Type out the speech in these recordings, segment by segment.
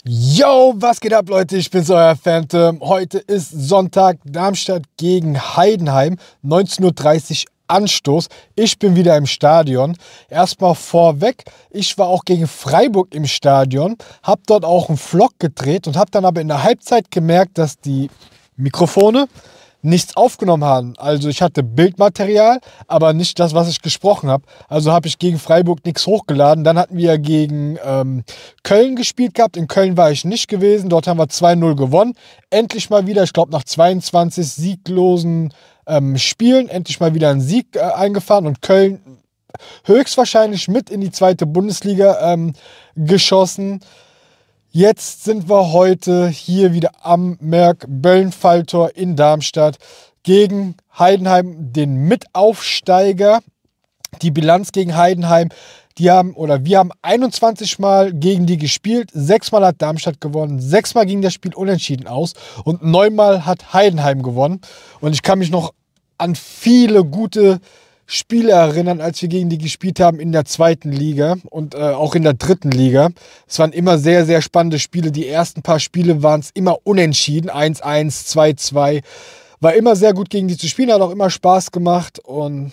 Yo, was geht ab, Leute? Ich bin's, euer Phantom. Heute ist Sonntag, Darmstadt gegen Heidenheim, 19:30 Uhr Anstoß. Ich bin wieder im Stadion. Erstmal vorweg, ich war auch gegen Freiburg im Stadion, habe dort auch einen Vlog gedreht und habe dann aber in der Halbzeit gemerkt, dass die Mikrofone nichts aufgenommen haben. Also ich hatte Bildmaterial, aber nicht das, was ich gesprochen habe. Also habe ich gegen Freiburg nichts hochgeladen. Dann hatten wir gegen Köln gespielt gehabt. In Köln war ich nicht gewesen. Dort haben wir 2-0 gewonnen. Endlich mal wieder, ich glaube nach 22 sieglosen Spielen, endlich mal wieder einen Sieg eingefahren. Und Köln höchstwahrscheinlich mit in die zweite Bundesliga geschossen. Jetzt sind wir heute hier wieder am Merck-Böllen-Falltor in Darmstadt gegen Heidenheim, den Mitaufsteiger. Die Bilanz gegen Heidenheim, wir haben 21 Mal gegen die gespielt, 6 Mal hat Darmstadt gewonnen, 6 Mal ging das Spiel unentschieden aus und 9 Mal hat Heidenheim gewonnen. Und ich kann mich noch an viele gute Spiele erinnern, als wir gegen die gespielt haben in der zweiten Liga und auch in der dritten Liga. Es waren immer sehr, sehr spannende Spiele. Die ersten paar Spiele waren es immer unentschieden. 1-1, 2-2. War immer sehr gut gegen die zu spielen, hat auch immer Spaß gemacht. Und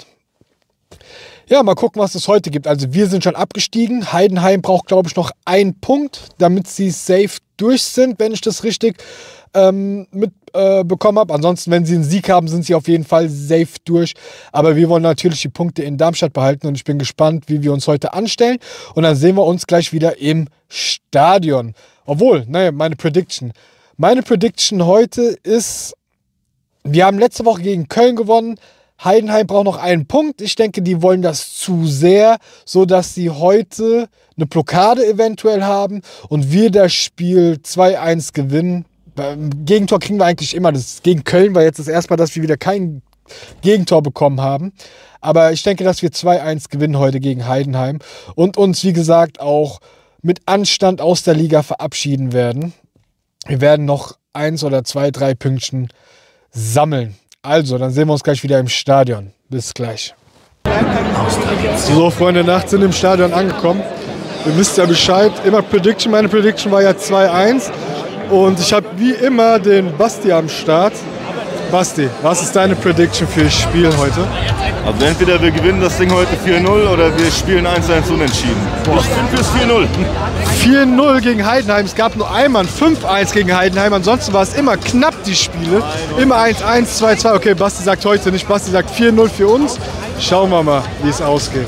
ja, mal gucken, was es heute gibt. Also wir sind schon abgestiegen. Heidenheim braucht, glaube ich, noch einen Punkt, damit sie safe durch sind, wenn ich das richtig mitbekommen habe. Ansonsten, wenn sie einen Sieg haben, sind sie auf jeden Fall safe durch. Aber wir wollen natürlich die Punkte in Darmstadt behalten und ich bin gespannt, wie wir uns heute anstellen. Und dann sehen wir uns gleich wieder im Stadion. Obwohl, naja, meine Prediction heute ist, wir haben letzte Woche gegen Köln gewonnen. Heidenheim braucht noch einen Punkt. Ich denke, die wollen das zu sehr, sodass sie heute eine Blockade eventuell haben und wir das Spiel 2-1 gewinnen. Beim Gegentor kriegen wir eigentlich immer. Das gegen Köln war jetzt das erste Mal, dass wir wieder kein Gegentor bekommen haben. Aber ich denke, dass wir 2-1 gewinnen heute gegen Heidenheim und uns, wie gesagt, auch mit Anstand aus der Liga verabschieden werden. Wir werden noch 1 oder 2, 3 Pünktchen sammeln. Also, dann sehen wir uns gleich wieder im Stadion. Bis gleich. So, Freunde, nachts sind im Stadion angekommen. Ihr wisst ja Bescheid. Immer Prediction. Meine Prediction war ja 2-1. Und ich habe wie immer den Basti am Start. Basti, was ist deine Prediction für das Spiel heute? Also entweder wir gewinnen das Ding heute 4-0 oder wir spielen 1-1 unentschieden. Boah. Ich bin fürs 4-0. 4-0 gegen Heidenheim. Es gab nur einmal ein 5-1 gegen Heidenheim. Ansonsten war es immer knapp, die Spiele. Immer 1-1, 2-2. Okay, Basti sagt heute nicht. Basti sagt 4-0 für uns. Schauen wir mal, wie es ausgeht.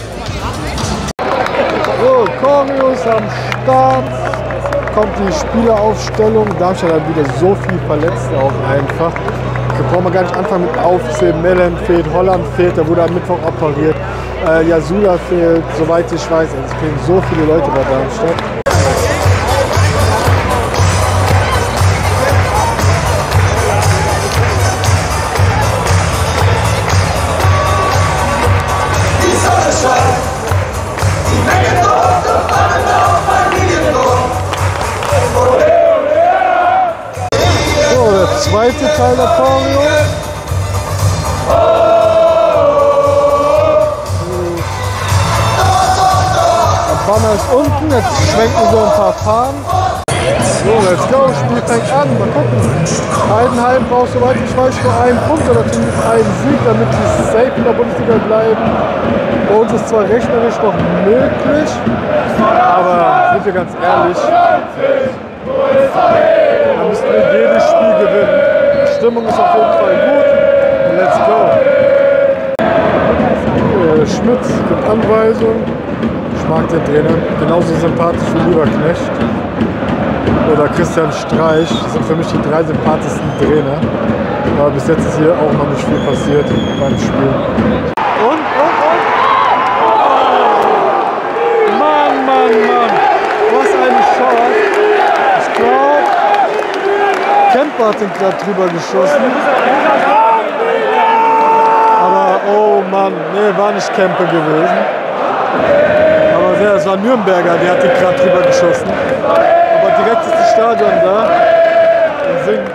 So, Choreos am Start. Kommt die Spieleraufstellung. Darmstadt hat wieder so viel Verletzte auch einfach. Da brauchen wir gar nicht anfangen mit Aufzählen. Mellen fehlt, Holland fehlt, der wurde am Mittwoch operiert. Jasula fehlt, soweit ich weiß. Also es fehlen so viele Leute bei Darmstadt. Zweite Teil der Choreo. Der Banner ist unten, jetzt schwenken so ein paar Fahnen. So, let's go, Spiel fängt an, mal gucken. Heidenheim braucht, soweit ich weiß, nur einen Punkt oder zumindest einen Sieg, damit sie safe in der Bundesliga bleiben. Bei uns ist zwar rechnerisch noch möglich, aber sind wir ganz ehrlich, da müssen wir jedes Spiel gewinnen. Die Stimmung ist auf jeden Fall gut. Und let's go. Schmidt gibt Anweisungen. Ich mag den Trainer. Genauso sympathisch wie Lieberknecht. Oder Christian Streich. Das sind für mich die 3 sympathischsten Trainer. Aber bis jetzt ist hier auch noch nicht viel passiert beim Spiel. Und. Mann. Was eine Chance. Ich glaube, Kemper hat den gerade drüber geschossen. Aber oh Mann, nee, war nicht Kemper gewesen. Aber es war Nürnberger, der hat den gerade drüber geschossen. Aber direkt ist das Stadion da und singt.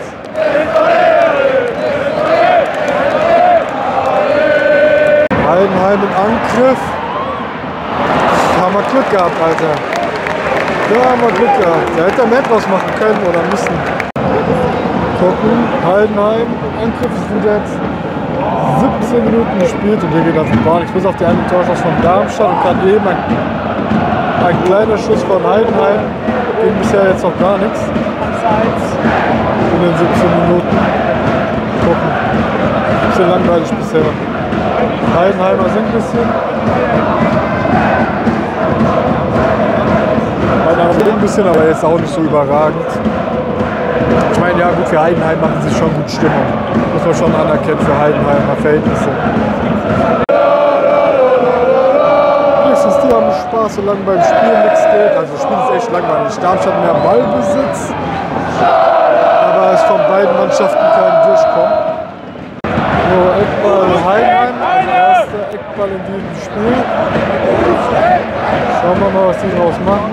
Heidenheim im Angriff. Haben wir Glück gehabt, Alter. Da haben wir Glück gehabt. Da hätte er mehr draus machen können oder müssen. Gucken, Heidenheim, Angriff sind jetzt 17 Minuten gespielt und hier geht das gar nichts. Bis auf die eine Torschuss von Darmstadt und gerade eben ein kleiner Schuss von Heidenheim. Ging bisher jetzt noch gar nichts. In den 17 Minuten. Gucken. Bisschen langweilig bisher. Heidenheimer sind ein bisschen. Ein bisschen, aber jetzt auch nicht so überragend. Ich meine, ja gut, für Heidenheim machen sie schon gut Stimmung. Muss man schon anerkennen für Heidenheimer Verhältnisse. Wenigstens die haben Spaß, solange beim Spiel nichts geht. Also das Spiel ist echt langweilig. Darmstadt mehr Ballbesitz, aber es von beiden Mannschaften kein Durchkommen. So, Eckball Heidenheim, also erster Eckball in diesem Spiel. Schauen wir mal, was die draus machen.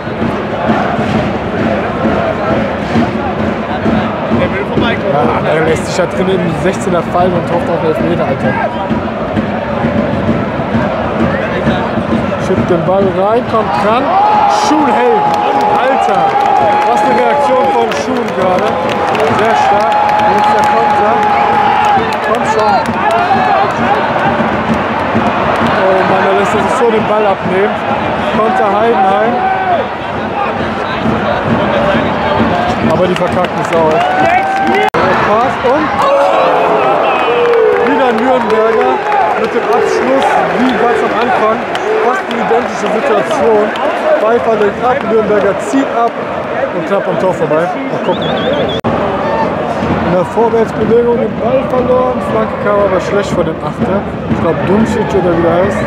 Ja, er lässt sich da drin im 16er fallen und hofft auf Elfmeter, Alter. Schippt den Ball rein, kommt dran. Schuhn hält. Alter, was eine Reaktion von Schuhn gerade. Sehr stark. Jetzt der Konter. Komm schon. Oh Mann, er lässt sich so den Ball abnehmen. Konter Heidenheim. Aber die verkacken es auch. Pass und wieder Nürnberger mit dem Abschluss, wie ganz am Anfang, fast eine identische Situation. Pfeiffer legt ab, Nürnberger zieht ab und knapp am Tor vorbei. Mal gucken. In der Vorwärtsbewegung den Ball verloren, Flanke kam aber schlecht von dem Achter. Ich glaube Duncic oder wie der heißt.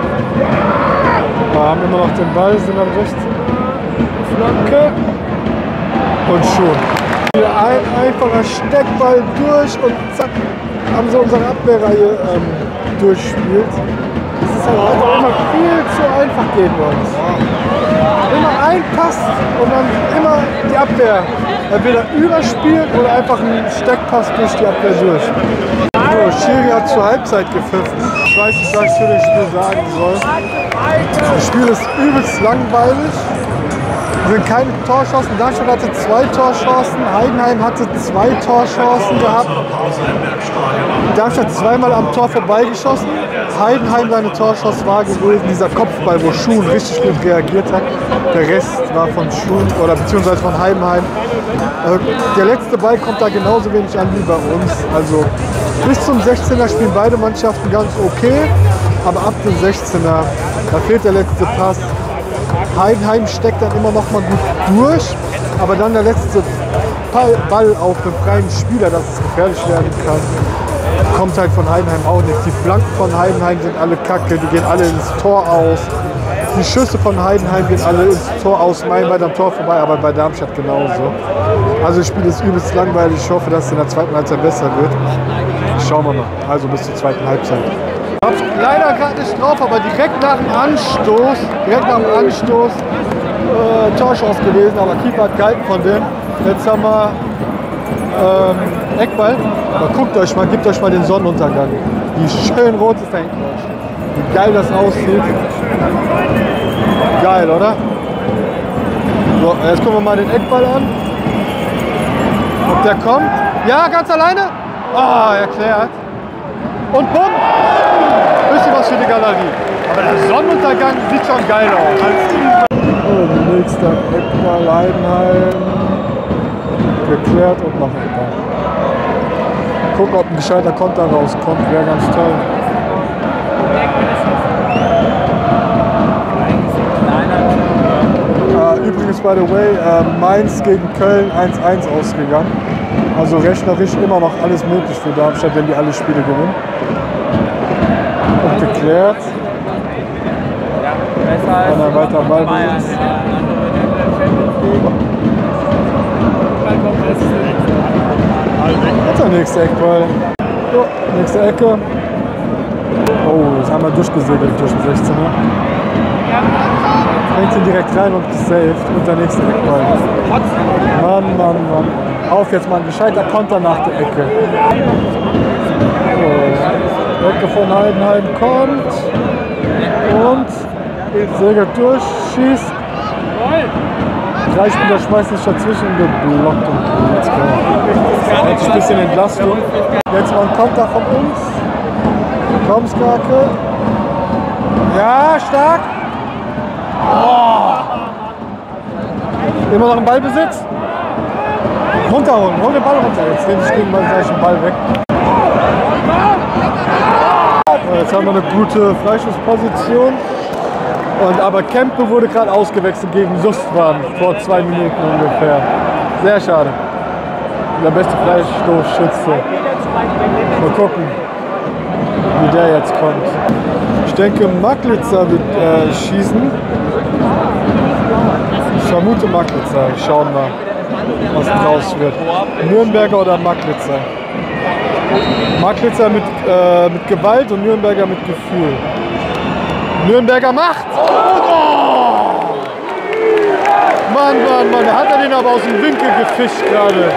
Wir haben immer noch den Ball, sind am 16. Flanke und schon. Ein einfacher Steckball durch und zack, haben sie unsere Abwehrreihe durchspielt. Das ist halt einfach immer viel zu einfach gegen uns. Immer ein Pass und dann immer die Abwehr entweder überspielt oder einfach einen Steckpass durch die Abwehr durch. So, Schiri hat zur Halbzeit gepfiffen. Ich weiß nicht, was ich zu dem Spiel sagen soll. Das Spiel ist übelst langweilig. Es sind keine Torchancen. Darmstadt hatte 2 Torchancen. Heidenheim hatte 2 Torchancen gehabt. Darmstadt zweimal am Tor vorbeigeschossen. Heidenheim seine Torchance war gewesen dieser Kopfball, wo Schuhn richtig gut reagiert hat. Der Rest war von Schuhn oder beziehungsweise von Heidenheim. Der letzte Ball kommt da genauso wenig an wie bei uns. Also bis zum 16er spielen beide Mannschaften ganz okay. Aber ab dem 16er, da fehlt der letzte Pass. Heidenheim steckt dann immer noch mal gut durch, aber dann der letzte Ball auf den freien Spieler, dass es gefährlich werden kann, kommt halt von Heidenheim auch nicht. Die Flanken von Heidenheim sind alle kacke, die gehen alle ins Tor aus. Die Schüsse von Heidenheim gehen alle ins Tor aus, meilenweit am Tor vorbei, aber bei Darmstadt genauso. Also das Spiel ist übelst langweilig, ich hoffe, dass es in der zweiten Halbzeit besser wird. Schauen wir mal, also bis zur zweiten Halbzeit. Hab's leider gerade nicht drauf, aber direkt nach dem Anstoß, Torchance gewesen, aber Keeper hat gehalten von dem. Jetzt haben wir Eckball. Aber guckt euch mal, gebt euch mal den Sonnenuntergang. Wie schön rot ist da hinten. Wie geil das aussieht. Geil, oder? So, jetzt gucken wir mal den Eckball an. Ob der kommt. Ja, ganz alleine. Ah, erklärt. Und bumm! Bisschen was für die Galerie. Aber der Sonnenuntergang sieht schon geil aus. Oh, nächster Eckball, Heidenheim. Geklärt und noch Eckball. Gucken, ob ein gescheiter Konter rauskommt. Wäre ganz toll. Übrigens, by the way, Mainz gegen Köln 1:1 ausgegangen. Also rechnerisch immer noch alles möglich für Darmstadt, wenn die alle Spiele gewinnen. Und geklärt. Und dann weiter Ballbesitz. Der nächste Eckball. So, nächste Ecke. Oh, das haben wir durchgesegelt durch den 16er. Bringt ihn direkt rein und gesaved. Und der nächste Eckball. Mann, Mann, Mann. Auf jetzt mal ein gescheiter Konter nach der Ecke. So, Ecke von Heidenheim kommt. Und segelt durch, schießt. 3 Spieler schmeißen sich dazwischen geblockt und jetzt jetzt ein bisschen Entlastung. Jetzt mal ein Konter von uns. Kommskarke. Ja, stark. Oh. Immer noch im Ballbesitz. Runterholen, hol den Ball runter. Jetzt nehme ich gegen meinen gleichen Ball weg. Jetzt haben wir eine gute Freischussposition. Aber Kempe wurde gerade ausgewechselt gegen Justwan vor 2 Minuten ungefähr. Sehr schade. Der beste Freistoßschütze. Mal gucken, wie der jetzt kommt. Ich denke, Maklitzer wird schießen. Ich vermute Maklitzer. Schauen wir mal, was draus wird. Nürnberger oder Maklitzer? Maklitzer mit Gewalt und Nürnberger mit Gefühl. Nürnberger macht! Oh! Mann, da hat er den aber aus dem Winkel gefischt gerade.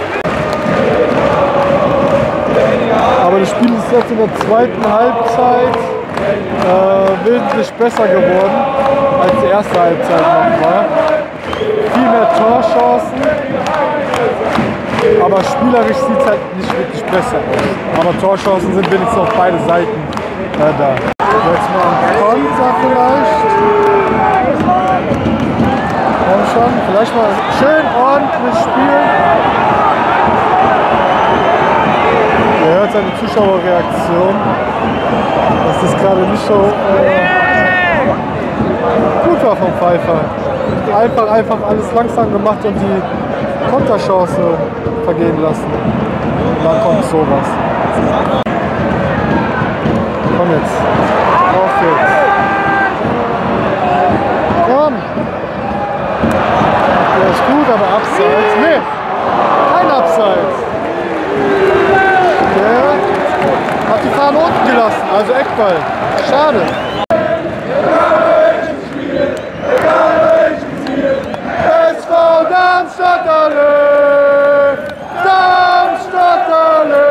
Aber das Spiel ist jetzt in der zweiten Halbzeit wesentlich besser geworden, als die erste Halbzeit noch war. Viel mehr Torchancen, aber spielerisch sieht es halt nicht wirklich besser aus. Aber Torchancen sind wenigstens auf beide Seiten da. Jetzt mal ein Konter vielleicht. Komm schon, vielleicht mal schön ordentlich spielen. Ihr hört seine Zuschauerreaktion. Das ist gerade nicht so gut war vom Pfeiffer. Einfach alles langsam gemacht und die Konterchance vergehen lassen. Und dann kommt sowas. Komm jetzt. Auf jetzt. Komm. Der ist gut, aber abseits. Nee, kein Abseits. Der hat die Fahne unten gelassen, also Eckball. Schade. SV Darmstadt alle! Darmstadt alle!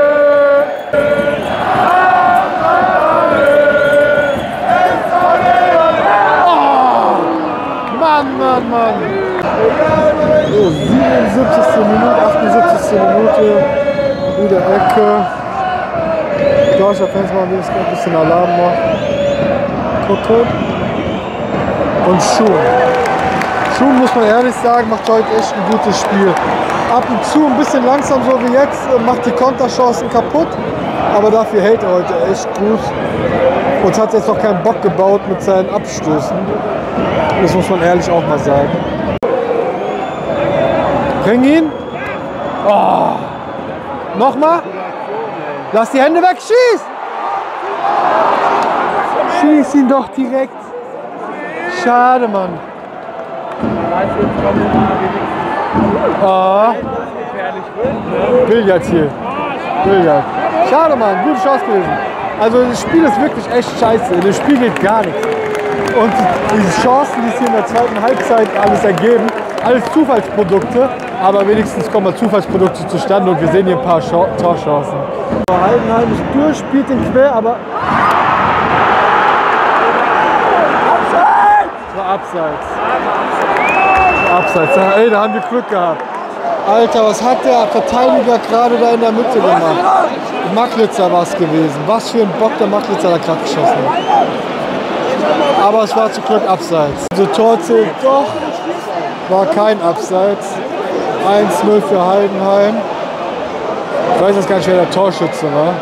Mann. So, 77. Minute, 78. Minute. Wieder Ecke. Deutscher Fans machen wenigstens ein bisschen Alarm noch. Kutte. Und Schum, muss man ehrlich sagen, macht heute echt ein gutes Spiel. Ab und zu ein bisschen langsam, so wie jetzt, macht die Konterchancen kaputt. Aber dafür hält er heute echt gut. Und hat jetzt noch keinen Bock gebaut mit seinen Abstößen. Das muss man ehrlich auch mal sagen. Bring ihn. Oh. Nochmal. Lass die Hände weg. Schieß. Schieß ihn doch direkt. Schade, Mann. Oh. Billard hier. Billard. Schade, Mann. Gute Chance gewesen. Also das Spiel ist wirklich echt scheiße. Das Spiel geht gar nicht. Und die Chancen, die es hier in der zweiten Halbzeit alles ergeben, alles Zufallsprodukte, aber wenigstens kommen mal Zufallsprodukte zustande und wir sehen hier ein paar Torchancen. Heidenheim ist durch, spielt den quer, aber Abseits. Ey, da haben wir Glück gehabt. Alter, was hat der Verteidiger gerade da in der Mitte gemacht? Maklitzer war es gewesen. Was für ein Bock der Maklitzer da gerade geschossen hat. Aber es war zum Glück Abseits. Also Tor zählt doch. War kein Abseits. 1-0 für Heidenheim. Ich weiß jetzt gar nicht, wer der Torschütze war.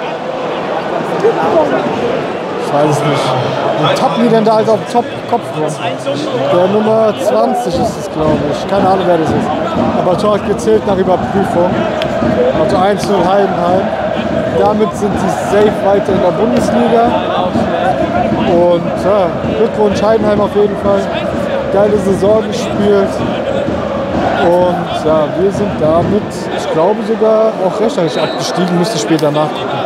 Ich weiß es nicht. Und tappen die denn da also auf dem Kopf rum? Der Nummer 20 ist es, glaube ich. Keine Ahnung, wer das ist. Aber Tor hat gezählt nach Überprüfung. Also 1-0 Heidenheim. Damit sind sie safe weiter in der Bundesliga. Und ja, Glückwunsch Heidenheim auf jeden Fall. Geile Saison gespielt. Und ja, wir sind damit, ich glaube sogar auch rechtzeitig abgestiegen, müsste später nachgucken.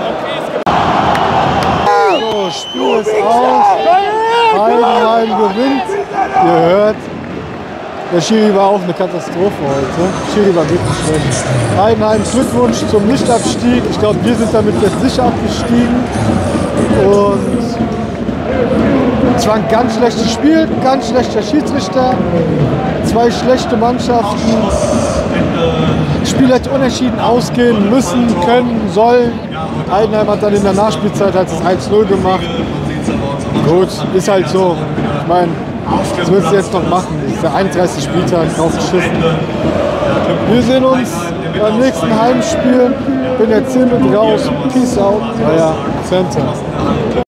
So, Spiel ist aus. Heidenheim gewinnt. Ihr hört, der Schiri war auch eine Katastrophe heute. Schiri war wirklich schlecht. Heidenheim, Glückwunsch zum Nichtabstieg. Ich glaube, wir sind damit jetzt sicher abgestiegen. Und Es war ein ganz schlechtes Spiel, ganz schlechter Schiedsrichter, 2 schlechte Mannschaften. Das Spiel hätte unentschieden ausgehen müssen, können, sollen. Heidenheim hat dann in der Nachspielzeit halt das 1-0 gemacht. Gut, ist halt so. Ich meine, was willst du jetzt noch machen? Das ist der 31. Spieltag, drauf geschissen. Wir sehen uns beim nächsten Heimspiel. Bin jetzt hin und raus. Peace out, euer Center.